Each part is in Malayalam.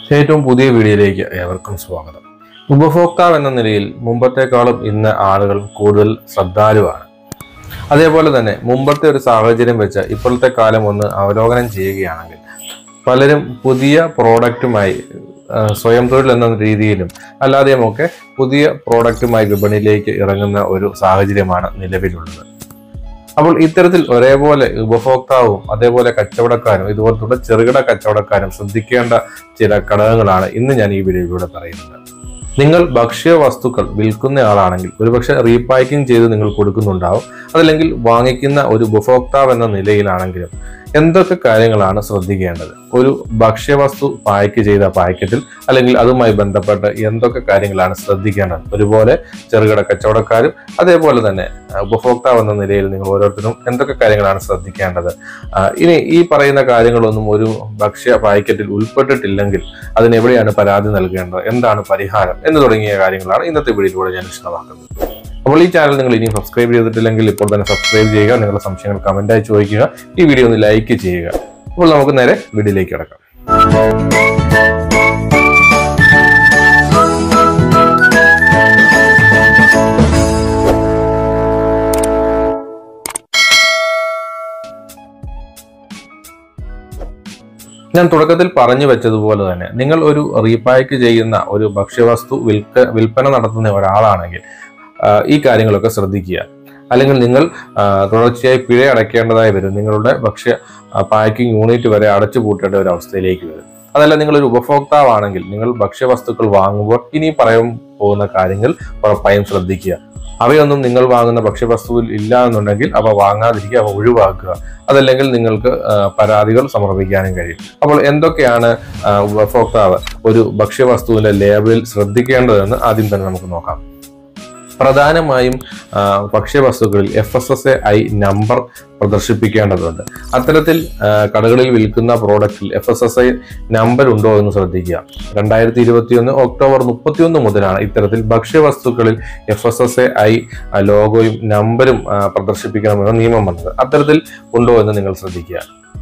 ഏറ്റവും പുതിയ വീഡിയോയിലേക്ക് ഏവർക്കും സ്വാഗതം. ഉപഭോക്താവ് എന്ന നിലയിൽ മുമ്പത്തേക്കാളും ഇന്ന് ആളുകൾ കൂടുതൽ ശ്രദ്ധാലുവാണ്. അതേപോലെ തന്നെ മുമ്പത്തെ ഒരു സാഹചര്യം വെച്ച് ഇപ്പോഴത്തെ കാലം ഒന്ന് അവലോകനം ചെയ്യുകയാണെങ്കിൽ പലരും പുതിയ പ്രോഡക്റ്റുമായി സ്വയം തൊഴിൽ എന്ന രീതിയിലും അല്ലാതെയുമൊക്കെ പുതിയ പ്രോഡക്റ്റുമായി വിപണിയിലേക്ക് ഇറങ്ങുന്ന ഒരു സാഹചര്യമാണ് നിലവിലുള്ളത്. അപ്പോൾ ഇത്തരത്തിൽ ഒരേപോലെ ഉപഭോക്താവും അതേപോലെ കച്ചവടക്കാരും ഇതുപോലത്തുള്ള ചെറുകിട കച്ചവടക്കാരും ശ്രദ്ധിക്കേണ്ട ചില ഘടകങ്ങളാണ് ഇന്ന് ഞാൻ ഈ വീഡിയോയിലൂടെ പറയുന്നത്. നിങ്ങൾ ഭക്ഷ്യ വസ്തുക്കൾ വിൽക്കുന്ന ആളാണെങ്കിൽ ഒരുപക്ഷെ റീപാക്കിംഗ് ചെയ്ത് നിങ്ങൾ കൊടുക്കുന്നുണ്ടാവും. അതല്ലെങ്കിൽ വാങ്ങിക്കുന്ന ഒരു ഉപഭോക്താവ് എന്ന നിലയിലാണെങ്കിലും എന്തൊക്കെ കാര്യങ്ങളാണ് ശ്രദ്ധിക്കേണ്ടത്? ഒരു ഭക്ഷ്യവസ്തു പായ്ക്ക് ചെയ്ത പാക്കറ്റിൽ അല്ലെങ്കിൽ അതുമായി ബന്ധപ്പെട്ട് എന്തൊക്കെ കാര്യങ്ങളാണ് ശ്രദ്ധിക്കേണ്ടത്? ഒരുപോലെ ചെറുകിട കച്ചവടക്കാരും അതേപോലെ തന്നെ ഉപഭോക്താവ് എന്ന നിലയിൽ നിങ്ങൾ ഓരോരുത്തരും എന്തൊക്കെ കാര്യങ്ങളാണ് ശ്രദ്ധിക്കേണ്ടത്? ഇനി ഈ പറയുന്ന കാര്യങ്ങളൊന്നും ഒരു ഭക്ഷ്യ പാക്കറ്റിൽ ഉൾപ്പെട്ടിട്ടില്ലെങ്കിൽ അതിനെവിടെയാണ് പരാതി നൽകേണ്ടത്, എന്താണ് പരിഹാരം എന്ന് തുടങ്ങിയ കാര്യങ്ങളാണ് ഇന്നത്തെ വീഡിയോയിലൂടെ ഞാൻ വിശദമാക്കുന്നത്. അപ്പോൾ ഈ ചാനൽ നിങ്ങൾ ഇനി സബ്സ്ക്രൈബ് ചെയ്തിട്ടില്ലെങ്കിൽ ഇപ്പോൾ തന്നെ സബ്സ്ക്രൈബ് ചെയ്യുക, നിങ്ങളുടെ സംശയങ്ങൾ കമന്റായി ചോദിക്കുക, ഈ വീഡിയോ ഒന്ന് ലൈക്ക് ചെയ്യുക. അപ്പോൾ നമുക്ക് നേരെ വീഡിയോയിലേക്ക് കിടക്കാം. ഞാൻ തുടക്കത്തിൽ പറഞ്ഞു വെച്ചതുപോലെ തന്നെ നിങ്ങൾ ഒരു റീപാക്ക് ചെയ്യുന്ന ഒരു ഭക്ഷ്യവസ്തു വിൽപ്പന നടത്തുന്ന ഒരാളാണെങ്കിൽ ഈ കാര്യങ്ങളൊക്കെ ശ്രദ്ധിക്കുക. അല്ലെങ്കിൽ നിങ്ങൾ തുടർച്ചയായി പിഴ അടയ്ക്കേണ്ടതായി വരും. നിങ്ങളുടെ ഭക്ഷ്യ പാക്കിംഗ് യൂണിറ്റ് വരെ അടച്ചു പൂട്ടേണ്ട ഒരു അവസ്ഥയിലേക്ക് വരും. അതല്ല നിങ്ങളൊരു ഉപഭോക്താവാണെങ്കിൽ നിങ്ങൾ ഭക്ഷ്യവസ്തുക്കൾ വാങ്ങുമ്പോൾ ഇനി പറയാൻ പോകുന്ന കാര്യങ്ങൾ ഉറപ്പായും ശ്രദ്ധിക്കുക. അവയൊന്നും നിങ്ങൾ വാങ്ങുന്ന ഭക്ഷ്യവസ്തുവിൽ ഇല്ല എന്നുണ്ടെങ്കിൽ അവ വാങ്ങാതിരിക്കുക, അവ ഒഴിവാക്കുക. അതല്ലെങ്കിൽ നിങ്ങൾക്ക് പരാതികൾ സമർപ്പിക്കാനും കഴിയും. അപ്പോൾ എന്തൊക്കെയാണ് ഉപഭോക്താവ് ഒരു ഭക്ഷ്യവസ്തുവിന്റെ ലേബലിൽ ശ്രദ്ധിക്കേണ്ടതെന്ന് ആദ്യം തന്നെ നമുക്ക് നോക്കാം. പ്രധാനമായും ഭക്ഷ്യവസ്തുക്കളിൽ FSSAI നമ്പർ പ്രദർശിപ്പിക്കേണ്ടതുണ്ട്. അത്തരത്തിൽ കടകളിൽ വിൽക്കുന്ന പ്രോഡക്റ്റിൽ FSSAI നമ്പർ ഉണ്ടോ എന്ന് ശ്രദ്ധിക്കുക. 2021 ഒക്ടോബർ 31 മുതലാണ് ഇത്തരത്തിൽ ഭക്ഷ്യവസ്തുക്കളിൽ FSSAI ലോഗോയും നമ്പരും പ്രദർശിപ്പിക്കണമെന്ന നിയമം വന്നത്. അത്തരത്തിൽ ഉണ്ടോ എന്ന് നിങ്ങൾ ശ്രദ്ധിക്കുക.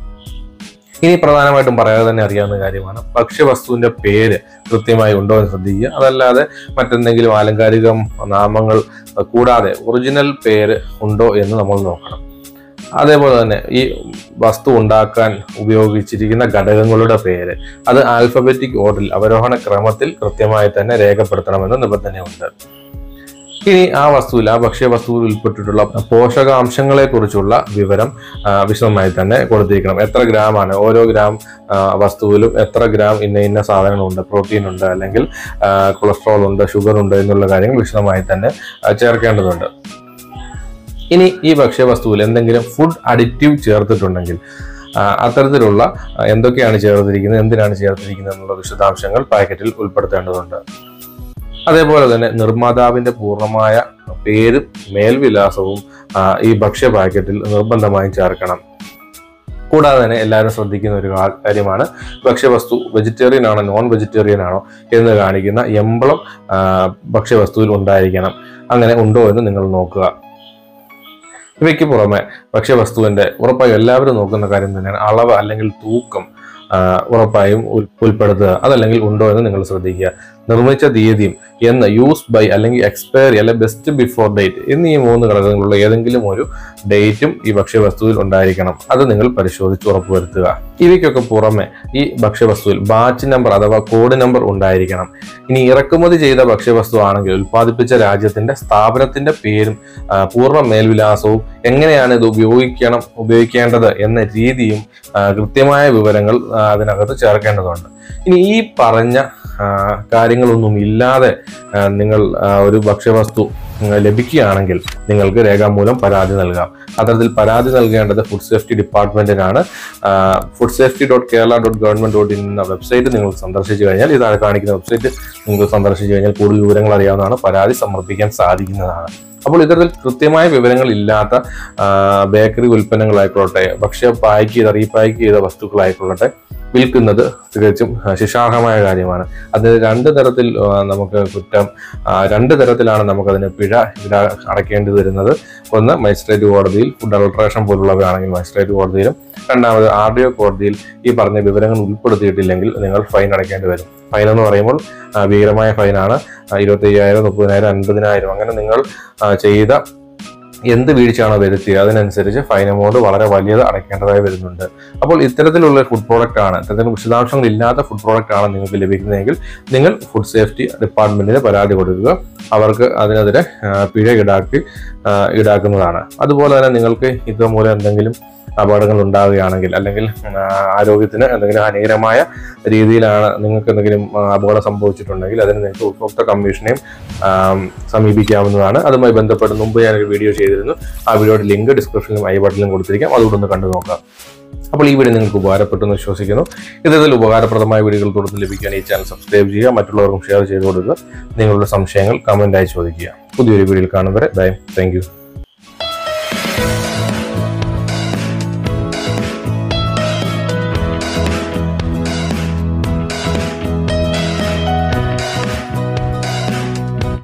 ഇനി പ്രധാനമായിട്ടും പറയാതെ തന്നെ അറിയാവുന്ന കാര്യമാണ് ഭക്ഷ്യവസ്തുവിന്റെ പേര് കൃത്യമായി ഉണ്ടോ എന്ന് ശ്രദ്ധിക്കുക. അതല്ലാതെ മറ്റെന്തെങ്കിലും ആലങ്കാരിക നാമങ്ങൾ കൂടാതെ ഒറിജിനൽ പേര് ഉണ്ടോ എന്ന് നമ്മൾ നോക്കണം. അതേപോലെ തന്നെ ഈ വസ്തു ഉണ്ടാക്കാൻ ഉപയോഗിച്ചിരിക്കുന്ന ഘടകങ്ങളുടെ പേര് അത് ആൽഫബറ്റിക് ഓർഡറിൽ അവരോഹണ ക്രമത്തിൽ കൃത്യമായി തന്നെ രേഖപ്പെടുത്തണമെന്ന് നിബന്ധനയുണ്ട്. ഇനി ആ ഭക്ഷ്യവസ്തുവിൽ ഉൾപ്പെട്ടിട്ടുള്ള പോഷകാംശങ്ങളെ കുറിച്ചുള്ള വിവരം വിശദമായി തന്നെ കൊടുത്തിരിക്കണം. എത്ര ഗ്രാമാണ് ഓരോ ഗ്രാം വസ്തുവിലും, എത്ര ഗ്രാം ഇന്ന സാധനങ്ങളുണ്ട്, പ്രോട്ടീൻ ഉണ്ട്, അല്ലെങ്കിൽ കൊളസ്ട്രോൾ ഉണ്ട്, ഷുഗർ ഉണ്ട് എന്നുള്ള കാര്യങ്ങൾ വിശദമായി തന്നെ ചേർക്കേണ്ടതുണ്ട്. ഇനി ഈ ഭക്ഷ്യവസ്തുവിൽ എന്തെങ്കിലും ഫുഡ് അഡിറ്റീവ് ചേർത്തിട്ടുണ്ടെങ്കിൽ അത്തരത്തിലുള്ള എന്തൊക്കെയാണ് ചേർത്തിരിക്കുന്നത്, എന്തിനാണ് ചേർത്തിരിക്കുന്നത് എന്നുള്ള വിശദാംശങ്ങൾ പാക്കറ്റിൽ ഉൾപ്പെടുത്തേണ്ടതുണ്ട്. അതേപോലെ തന്നെ നിർമ്മാതാവിന്റെ പൂർണ്ണമായ പേരും മേൽവിലാസവും ഈ ഭക്ഷ്യ പാക്കറ്റിൽ നിർബന്ധമായും ചേർക്കണം. കൂടാതെ തന്നെ എല്ലാവരും ശ്രദ്ധിക്കുന്ന ഒരു കാര്യമാണ് ഭക്ഷ്യവസ്തു വെജിറ്റേറിയൻ ആണോ നോൺ വെജിറ്റേറിയൻ ആണോ എന്ന് കാണിക്കുന്ന എംബ്ലം ഭക്ഷ്യവസ്തുവിൽ ഉണ്ടായിരിക്കണം. അങ്ങനെ ഉണ്ടോ എന്ന് നിങ്ങൾ നോക്കുക. ഇവയ്ക്ക് പുറമെ ഭക്ഷ്യവസ്തുവിന്റെ ഉറപ്പായും എല്ലാവരും നോക്കുന്ന കാര്യം തന്നെയാണ് അളവ് അല്ലെങ്കിൽ തൂക്കം ഉറപ്പായും ഉൾപ്പെടുത്തുക. അതല്ലെങ്കിൽ ഉണ്ടോ എന്ന് നിങ്ങൾ ശ്രദ്ധിക്കുക. നിർമ്മിച്ച തീയതിയും എന്ന് യൂസ് ബൈ അല്ലെങ്കിൽ എക്സ്പയറി അല്ലെങ്കിൽ ബെസ്റ്റ് ബിഫോർ ഡേറ്റ് എന്നീ 3 ഘടകങ്ങളുള്ള ഏതെങ്കിലും ഒരു ഡേറ്റും ഈ ഭക്ഷ്യവസ്തുവിൽ ഉണ്ടായിരിക്കണം. അത് നിങ്ങൾ പരിശോധിച്ച് ഉറപ്പുവരുത്തുക. ഇവയ്ക്കൊക്കെ പുറമെ ഈ ഭക്ഷ്യവസ്തുവിൽ ബാച്ച് നമ്പർ അഥവാ കോഡ് നമ്പർ ഉണ്ടായിരിക്കണം. ഇനി ഇറക്കുമതി ചെയ്ത ഭക്ഷ്യവസ്തു ആണെങ്കിൽ ഉൽപ്പാദിപ്പിച്ച രാജ്യത്തിന്റെ സ്ഥാപനത്തിന്റെ പേരും പൂർണ്ണ മേൽവിലാസവും എങ്ങനെയാണ് ഇത് ഉപയോഗിക്കേണ്ടത് എന്ന രീതിയും കൃത്യമായ വിവരങ്ങൾ അതിനകത്ത് ചേർക്കേണ്ടതുണ്ട്. ഇനി ഈ പറഞ്ഞ കാര്യങ്ങളൊന്നും ഇല്ലാതെ നിങ്ങൾ ഒരു ഭക്ഷ്യവസ്തു ലഭിക്കുകയാണെങ്കിൽ നിങ്ങൾക്ക് രേഖാമൂലം പരാതി നൽകാം. അത്തരത്തിൽ പരാതി നൽകേണ്ടത് ഫുഡ് സേഫ്റ്റി ഡിപ്പാർട്ട്മെന്റിനാണ്. foodsafety.kerala.government.in എന്ന വെബ്സൈറ്റ് നിങ്ങൾ സന്ദർശിച്ചു കഴിഞ്ഞാൽ, ഇതാണ് കാണിക്കുന്ന വെബ്സൈറ്റ് നിങ്ങൾ സന്ദർശിച്ചു കഴിഞ്ഞാൽ കൂടുതൽ വിവരങ്ങൾ അറിയാവുന്നതാണ്, പരാതി സമർപ്പിക്കാൻ സാധിക്കുന്നതാണ്. അപ്പോൾ ഇത്തരത്തിൽ കൃത്യമായ വിവരങ്ങൾ ഇല്ലാത്ത ബേക്കറി ഉൽപ്പന്നങ്ങളായിക്കൊള്ളട്ടെ, ഭക്ഷ്യ പാക്ക് ചെയ്ത റീപാക്ക് ചെയ്ത വസ്തുക്കളായിക്കൊള്ളട്ടെ വിൽക്കുന്നത് തികച്ചും ശിക്ഷാർഹമായ കാര്യമാണ്. അതിന് 2 തരത്തിൽ നമുക്ക് കുറ്റം, 2 തരത്തിലാണ് നമുക്കതിന് പിഴ അടയ്ക്കേണ്ടി വരുന്നത്. ഒന്ന് മജിസ്ട്രേറ്റ് കോടതിയിൽ, ഫുഡ് അഡൾട്രേഷൻ പോലുള്ളവയാണെങ്കിൽ മജിസ്ട്രേറ്റ് കോടതിയിലും, രണ്ടാമത് RDO കോടതിയിൽ ഈ പറഞ്ഞ വിവരങ്ങൾ ഉൾപ്പെടുത്തിയിട്ടില്ലെങ്കിൽ നിങ്ങൾ ഫൈൻ അടയ്ക്കേണ്ടി വരും. ഫൈൻ എന്ന് പറയുമ്പോൾ ഭീകരമായ ഫൈനാണ്. 25,000, 30,000, 50,000 അങ്ങനെ നിങ്ങൾ ചെയ്ത എന്ത് വീഴ്ചയാണോ വരുത്തിയത് അതിനനുസരിച്ച് ഫൈൻ എമൗണ്ട് വളരെ വലിയത് അടയ്ക്കേണ്ടതായി വരുന്നുണ്ട്. അപ്പോൾ ഇത്തരത്തിലുള്ള ഫുഡ് പ്രോഡക്റ്റ് ആണ്, ഇത്തരത്തിലുള്ള വിശദാംശങ്ങൾ ഇല്ലാത്ത ഫുഡ് പ്രോഡക്റ്റ് ആണ് നിങ്ങൾക്ക് ലഭിക്കുന്നതെങ്കിൽ നിങ്ങൾ ഫുഡ് സേഫ്റ്റി ഡിപ്പാർട്ട്മെന്റിന് പരാതി കൊടുക്കുക. അവർക്ക് അതിനെതിരെ പിഴ ഈടാക്കുന്നതാണ്. അതുപോലെ തന്നെ നിങ്ങൾക്ക് ഇതുമൂലം എന്തെങ്കിലും അപകടങ്ങൾ ഉണ്ടാവുകയാണെങ്കിൽ, അല്ലെങ്കിൽ ആരോഗ്യത്തിന് എന്തെങ്കിലും ഹാനികരമായ രീതിയിലാണ് നിങ്ങൾക്ക് എന്തെങ്കിലും അപകടം സംഭവിച്ചിട്ടുണ്ടെങ്കിൽ അതിന് നിങ്ങൾക്ക് ഉപഭോക്തൃ കമ്മീഷനെയും സമീപിക്കാവുന്നതാണ്. അതുമായി ബന്ധപ്പെട്ട് മുമ്പ് ഞാനൊരു വീഡിയോ ചെയ്തിരുന്നു. ആ വീഡിയോയുടെ ലിങ്ക് ഡിസ്ക്രിപ്ഷനിലും ഐ ബട്ടണിലും കൊടുത്തിരിക്കാം. അതുകൂടെ ഒന്ന് കണ്ടു നോക്കാം. അപ്പോൾ ഈ വീഡിയോ നിങ്ങൾക്ക് ഉപകാരപ്പെട്ടു എന്ന് വിശ്വസിക്കുന്നു. ഇത്തരത്തിൽ ഉപകാരപ്രദമായ വീഡിയോകൾ തുടർന്ന് ലഭിക്കാൻ ഈ ചാനൽ സബ്സ്ക്രൈബ് ചെയ്യുക, മറ്റുള്ളവർക്കും ഷെയർ ചെയ്ത് കൊടുക്കുക. നിങ്ങളുടെ സംശയങ്ങൾ കമന്റായി ചോദിക്കുക. പുതിയൊരു വീഡിയോയിൽ കാണും വരെ ബൈ. Thank you.